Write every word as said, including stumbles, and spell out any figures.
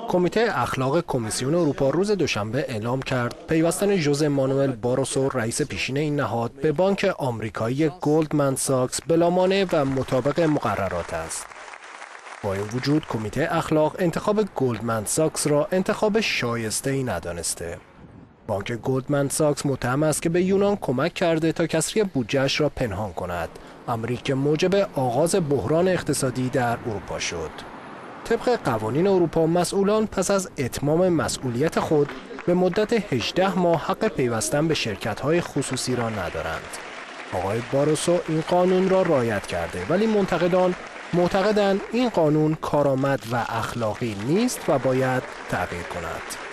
کمیته اخلاق کمیسیون اروپا روز دوشنبه اعلام کرد پیوستن ژوزه مانوئل باروسو رئیس پیشین این نهاد به بانک آمریکایی گلدمن ساکس بلامانع و مطابق مقررات است. با این وجود کمیته اخلاق انتخاب گلدمن ساکس را انتخاب شایسته‌ای ندانسته. بانک گلدمن ساکس متهم است که به یونان کمک کرده تا کسری بودجه‌اش را پنهان کند، امری که موجب آغاز بحران اقتصادی در اروپا شد. طبق قوانین اروپا مسئولان پس از اتمام مسئولیت خود به مدت هجده ماه حق پیوستن به شرکت‌های خصوصی را ندارند. آقای باروسو این قانون را رعایت کرده، ولی منتقدان معتقدند این قانون کارآمد و اخلاقی نیست و باید تغییر کند.